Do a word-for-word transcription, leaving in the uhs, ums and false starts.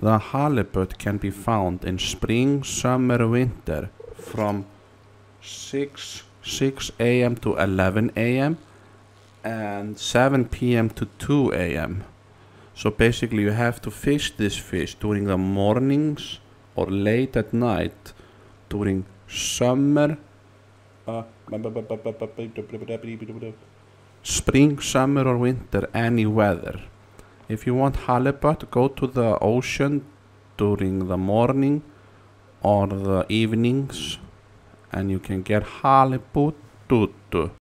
The halibut can be found in spring, summer, winter from six a m to eleven a m and seven p m to two a m So basically you have to fish this fish during the mornings or late at night during summer, uh, spring, summer or winter, any weather. If you want halibut, go to the ocean during the morning or the evenings and you can get halibut.